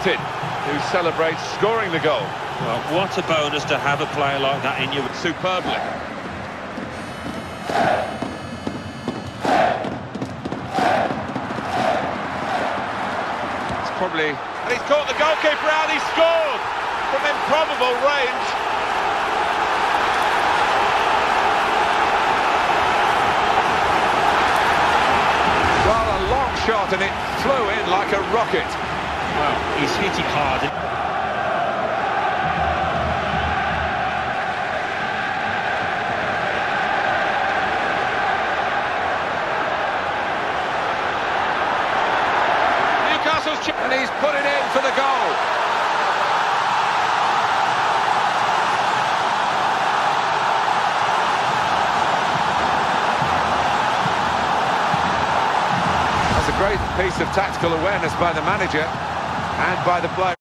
captain, who celebrates scoring the goal. Well, what a bonus to have a player like that in you. Superbly. It's probably... And he's caught the goalkeeper out, he scored from improbable range. Well, a long shot and it flew in like a rocket. Well, he's hit it hard. And he's put it in for the goal. That's a great piece of tactical awareness by the manager and by the player.